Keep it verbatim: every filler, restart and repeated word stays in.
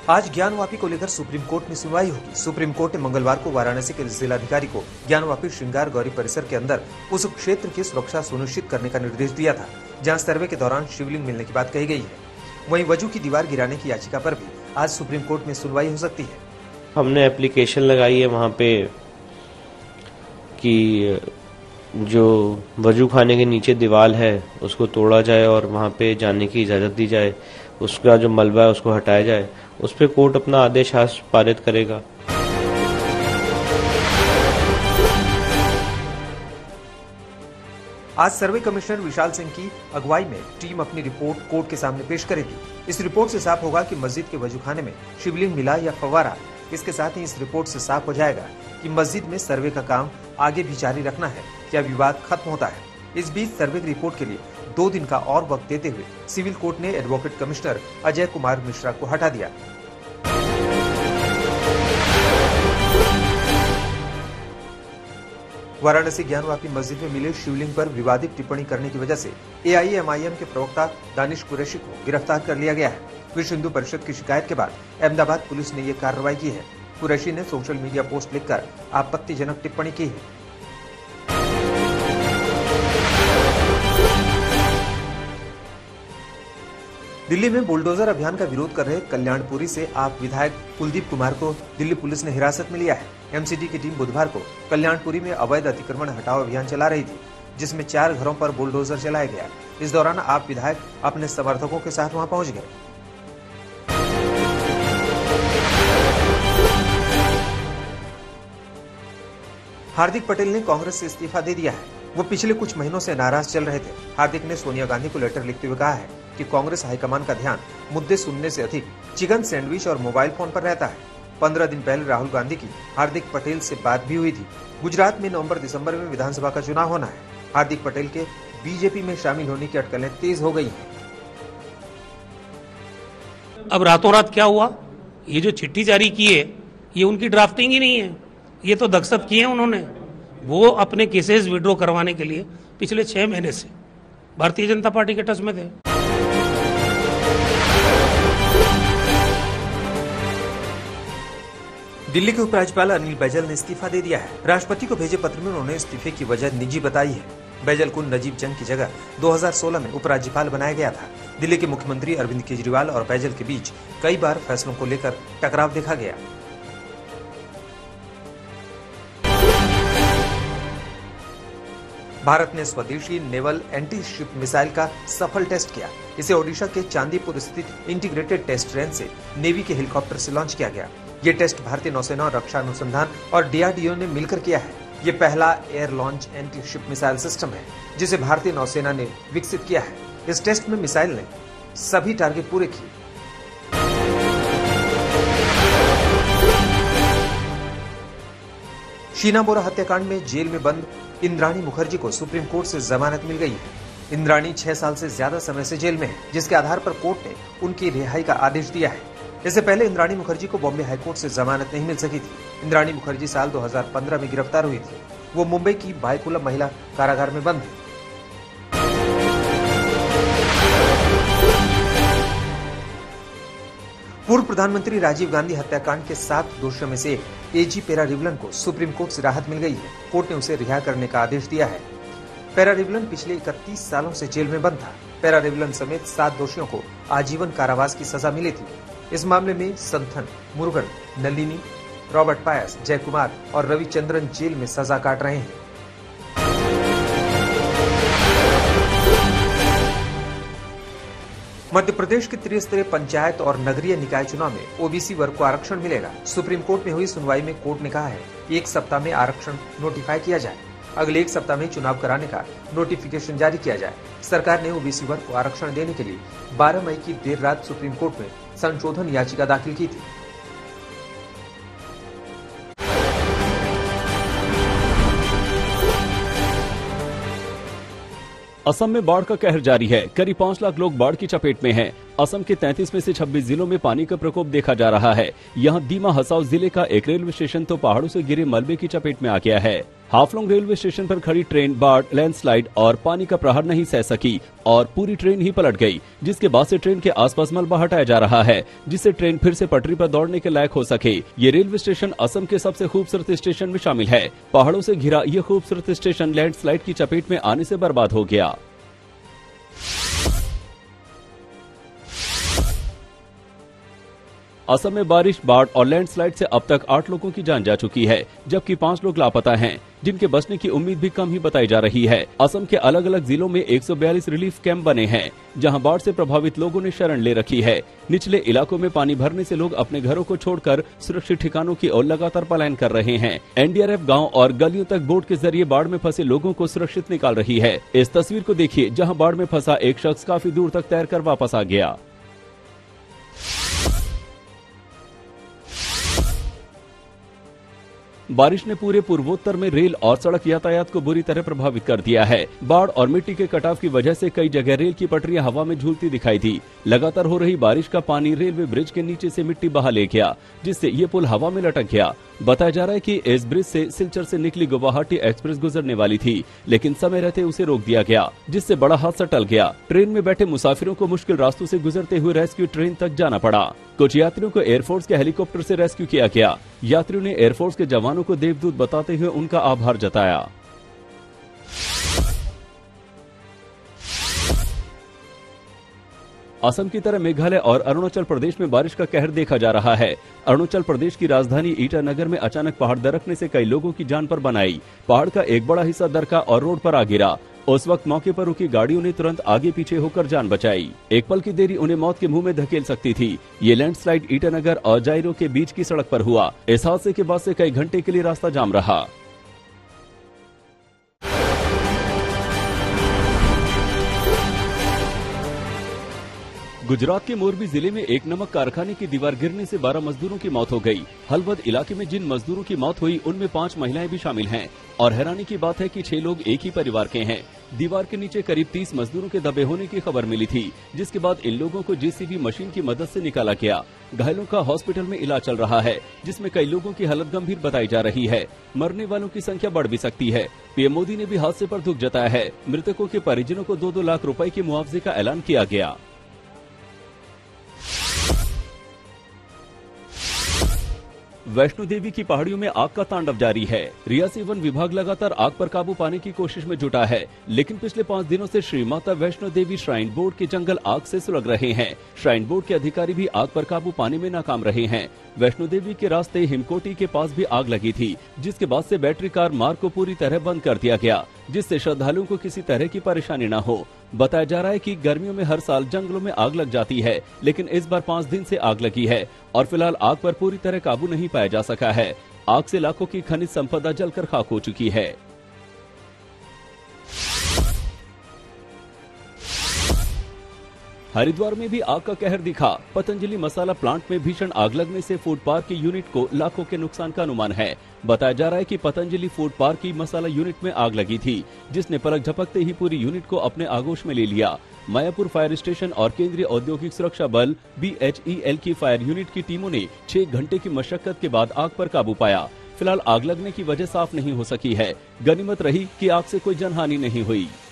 आज ज्ञानवापी को लेकर सुप्रीम कोर्ट में सुनवाई होगी। सुप्रीम कोर्ट ने मंगलवार को वाराणसी के जिलाधिकारी को ज्ञानवापी श्रृंगार गौरी परिसर के अंदर उस क्षेत्र की सुरक्षा सुनिश्चित करने का निर्देश दिया था, जहां सर्वे के दौरान शिवलिंग मिलने की बात कही गई है। वहीं वजू की दीवार गिराने की याचिका पर भी आज सुप्रीम कोर्ट में सुनवाई हो सकती है। हमने एप्लीकेशन लगाई है वहाँ पे कि जो वजू खाने के नीचे दीवार है उसको तोड़ा जाए और वहाँ पे जाने की इजाज़त दी जाए, उसका जो मलबा है उसको हटाया जाए। उस पर कोर्ट अपना आदेश आज पारित करेगा। आज सर्वे कमिश्नर विशाल सिंह की अगुवाई में टीम अपनी रिपोर्ट कोर्ट के सामने पेश करेगी। इस रिपोर्ट से साफ होगा कि मस्जिद के वजूखाने में शिवलिंग मिला या फव्वारा। इसके साथ ही इस रिपोर्ट से साफ हो जाएगा कि मस्जिद में सर्वे का काम आगे भी जारी रखना है या विवाद खत्म होता है। इस बीच सर्वे की रिपोर्ट के लिए दो दिन का और वक्त देते हुए सिविल कोर्ट ने एडवोकेट कमिश्नर अजय कुमार मिश्रा को हटा दिया। वाराणसी ज्ञानवापी मस्जिद में मिले शिवलिंग पर विवादित टिप्पणी करने की वजह से ए आई एम आई एम के प्रवक्ता दानिश कुरैशी को गिरफ्तार कर लिया गया है। विश्व हिंदू परिषद की शिकायत के बाद अहमदाबाद पुलिस ने ये कार्रवाई की है। कुरैशी ने सोशल मीडिया पोस्ट लिखकर आपत्तिजनक टिप्पणी की है। दिल्ली में बुलडोजर अभियान का विरोध कर रहे कल्याणपुरी से आप विधायक कुलदीप कुमार को दिल्ली पुलिस ने हिरासत में लिया है। एम सी डी की टीम बुधवार को कल्याणपुरी में अवैध अतिक्रमण हटाओ अभियान चला रही थी, जिसमें चार घरों पर बुलडोजर चलाया गया। इस दौरान आप विधायक अपने समर्थकों के साथ वहां पहुंच गए। हार्दिक पटेल ने कांग्रेस से इस्तीफा दे दिया है। वो पिछले कुछ महीनों से नाराज चल रहे थे। हार्दिक ने सोनिया गांधी को लेटर लिखते हुए कहा है कि कांग्रेस हाईकमान का ध्यान मुद्दे सुनने से अधिक चिकन सैंडविच और मोबाइल फोन पर रहता है। पंद्रह दिन पहले राहुल गांधी की हार्दिक पटेल से बात भी हुई थी। गुजरात में नवंबर दिसंबर में विधानसभा का चुनाव होना है। हार्दिक पटेल के बीजेपी में शामिल होने की अटकलें तेज हो गई हैं। अब रातों रात क्या हुआ? ये जो चिट्ठी जारी की है ये उनकी ड्राफ्टिंग ही नहीं है, ये तो दस्तखत किए हैं उन्होंने। वो अपने केसेस विड्रॉ करवाने के लिए पिछले छह महीने से भारतीय जनता पार्टी के टच में थे। दिल्ली के उपराज्यपाल अनिल बैजल ने इस्तीफा दे दिया है। राष्ट्रपति को भेजे पत्र में उन्होंने इस्तीफे की वजह निजी बताई है। बैजल को नजीब जंग की जगह दो हज़ार सोलह में उपराज्यपाल बनाया गया था। दिल्ली के मुख्यमंत्री अरविंद केजरीवाल और बैजल के बीच कई बार फैसलों को लेकर टकराव देखा गया। भारत ने स्वदेशी नेवल एंटी शिप मिसाइल का सफल टेस्ट किया। इसे ओडिशा के चांदीपुर स्थित इंटीग्रेटेड टेस्ट रेंज से नेवी के हेलीकॉप्टर से लॉन्च किया गया। ये टेस्ट भारतीय नौसेना, रक्षा अनुसंधान और डी आर डी ओ ने मिलकर किया है। ये पहला air launch anti ship missile system है जिसे भारतीय नौसेना ने विकसित किया है। इस टेस्ट में मिसाइल ने सभी टारगेट पूरे किए। शीना बोरा हत्याकांड में जेल में बंद इंद्राणी मुखर्जी को सुप्रीम कोर्ट से जमानत मिल गई है। इंद्राणी छह साल से ज्यादा समय से जेल में है, जिसके आधार पर कोर्ट ने उनकी रिहाई का आदेश दिया है। इससे पहले इंद्राणी मुखर्जी को बॉम्बे हाईकोर्ट से जमानत नहीं मिल सकी थी। इंद्राणी मुखर्जी साल दो हज़ार पंद्रह में गिरफ्तार हुई थी। वो मुंबई की बायकुलम महिला कारागार में बंद है। पूर्व प्रधानमंत्री राजीव गांधी हत्याकांड के सात दोषियों में से एजी पेरारिवलन को सुप्रीम कोर्ट से राहत मिल गई है। कोर्ट ने उसे रिहा करने का आदेश दिया है। पेरारिवलन पिछले इकतीस सालों से जेल में बंद था। पेरारिवलन समेत सात दोषियों को आजीवन कारावास की सजा मिली थी। इस मामले में संथन, मुरुगन, नलिनी, रॉबर्ट पायस, जय कुमार और रविचंद्रन जेल में सजा काट रहे हैं। मध्य प्रदेश के त्रिस्तरीय पंचायत और नगरीय निकाय चुनाव में ओ बी सी वर्ग को आरक्षण मिलेगा। सुप्रीम कोर्ट में हुई सुनवाई में कोर्ट ने कहा है कि एक सप्ताह में आरक्षण नोटिफाई किया जाए। अगले एक सप्ताह में चुनाव कराने का नोटिफिकेशन जारी किया जाए। सरकार ने ओ बी सी वर्ग को आरक्षण देने के लिए बारह मई की देर रात सुप्रीम कोर्ट में संशोधन याचिका दाखिल की थी। असम में बाढ़ का कहर जारी है। करीब पाँच लाख लोग बाढ़ की चपेट में हैं। असम के तैंतीस में से छब्बीस जिलों में पानी का प्रकोप देखा जा रहा है। यहाँ दीमा हसाओ जिले का एक रेलवे स्टेशन तो पहाड़ों से गिरे मलबे की चपेट में आ गया है। हाफलोंग रेलवे स्टेशन पर खड़ी ट्रेन बाढ़, लैंडस्लाइड और पानी का प्रहार नहीं सह सकी और पूरी ट्रेन ही पलट गई, जिसके बाद से ट्रेन के आसपास मलबा हटाया जा रहा है, जिससे ट्रेन फिर से पटरी पर दौड़ने के लायक हो सके। ये रेलवे स्टेशन असम के सबसे खूबसूरत स्टेशन में शामिल है। पहाड़ों से घिरा ये खूबसूरत स्टेशन लैंडस्लाइड की चपेट में आने से बर्बाद हो गया। असम में बारिश, बाढ़ और लैंडस्लाइड से अब तक आठ लोगों की जान जा चुकी है, जबकि पाँच लोग लापता हैं, जिनके बचने की उम्मीद भी कम ही बताई जा रही है। असम के अलग अलग जिलों में एक सौ बयालीस रिलीफ कैंप बने हैं, जहां बाढ़ से प्रभावित लोगों ने शरण ले रखी है। निचले इलाकों में पानी भरने से लोग अपने घरों को छोड़कर सुरक्षित ठिकानों की ओर लगातार पलायन कर रहे हैं। एन डी आर एफ गाँव और गलियों तक बोट के जरिए बाढ़ में फंसे लोगों को सुरक्षित निकाल रही है। इस तस्वीर को देखिए, जहाँ बाढ़ में फंसा एक शख्स काफी दूर तक तैरकर वापस आ गया। बारिश ने पूरे पूर्वोत्तर में रेल और सड़क यातायात को बुरी तरह प्रभावित कर दिया है। बाढ़ और मिट्टी के कटाव की वजह से कई जगह रेल की पटरियां हवा में झूलती दिखाई दी। लगातार हो रही बारिश का पानी रेलवे ब्रिज के नीचे से मिट्टी बहा ले गया, जिससे ये पुल हवा में लटक गया। बताया जा रहा है कि इस ब्रिज से सिलचर से निकली गुवाहाटी एक्सप्रेस गुजरने वाली थी, लेकिन समय रहते उसे रोक दिया गया, जिससे बड़ा हादसा टल गया। ट्रेन में बैठे मुसाफिरों को मुश्किल रास्तों से गुजरते हुए रेस्क्यू ट्रेन तक जाना पड़ा। कुछ यात्रियों को एयरफोर्स के हेलीकॉप्टर से रेस्क्यू किया गया। यात्रियों ने एयरफोर्स के जवानों को देवदूत बताते हुए उनका आभार जताया। असम की तरह मेघालय और अरुणाचल प्रदेश में बारिश का कहर देखा जा रहा है। अरुणाचल प्रदेश की राजधानी ईटानगर में अचानक पहाड़ दरकने से कई लोगों की जान पर बनाई। पहाड़ का एक बड़ा हिस्सा दरका और रोड पर आ गिरा। उस वक्त मौके पर रुकी गाड़ियों ने तुरंत आगे पीछे होकर जान बचाई। एक पल की देरी उन्हें मौत के मुंह में धकेल सकती थी। ये लैंडस्लाइड ईटानगर और जायरो के बीच की सड़क पर हुआ। इस हादसे के बाद से कई घंटे के लिए रास्ता जाम रहा। गुजरात के मोरबी जिले में एक नमक कारखाने की दीवार गिरने से बारह मजदूरों की मौत हो गई। हलवद इलाके में जिन मजदूरों की मौत हुई उनमें पांच महिलाएं भी शामिल हैं और हैरानी की बात है कि छह लोग एक ही परिवार के हैं। दीवार के नीचे करीब तीस मजदूरों के दबे होने की खबर मिली थी, जिसके बाद इन लोगों को जे सी बी मशीन की मदद से निकाला गया। घायलों का हॉस्पिटल में इलाज चल रहा है, जिसमें कई लोगों की हालत गंभीर बताई जा रही है। मरने वालों की संख्या बढ़ भी सकती है। पीएम मोदी ने भी हादसे पर दुख जताया है। मृतकों के परिजनों को दो दो लाख रुपए के मुआवजे का ऐलान किया गया। वैष्णो देवी की पहाड़ियों में आग का तांडव जारी है। रियासी वन विभाग लगातार आग पर काबू पाने की कोशिश में जुटा है, लेकिन पिछले पाँच दिनों से श्री माता वैष्णो देवी श्राइन बोर्ड के जंगल आग से सुलग रहे हैं। श्राइन बोर्ड के अधिकारी भी आग पर काबू पाने में नाकाम रहे हैं। वैष्णो देवी के रास्ते हिमकोटी के पास भी आग लगी थी, जिसके बाद से बैटरी कार मार्ग को पूरी तरह बंद कर दिया गया, जिससे श्रद्धालुओं को किसी तरह की परेशानी न हो। बताया जा रहा है कि गर्मियों में हर साल जंगलों में आग लग जाती है, लेकिन इस बार पाँच दिन से आग लगी है और फिलहाल आग पर पूरी तरह काबू नहीं पाया जा सका है। आग से लाखों की खनिज संपदा जलकर खाक हो चुकी है। हरिद्वार में भी आग का कहर दिखा। पतंजलि मसाला प्लांट में भीषण आग लगने से फूड पार्क की यूनिट को लाखों के नुकसान का अनुमान है। बताया जा रहा है कि पतंजलि फूड पार्क की मसाला यूनिट में आग लगी थी, जिसने पलक झपकते ही पूरी यूनिट को अपने आगोश में ले लिया। मायापुर फायर स्टेशन और केंद्रीय औद्योगिक सुरक्षा बल बी एच ई एल की फायर यूनिट की टीमों ने छह घंटे की मशक्कत के बाद आग पर काबू पाया। फिलहाल आग लगने की वजह साफ नहीं हो सकी है। गनीमत रही कि आग से कोई जनहानि नहीं हुई।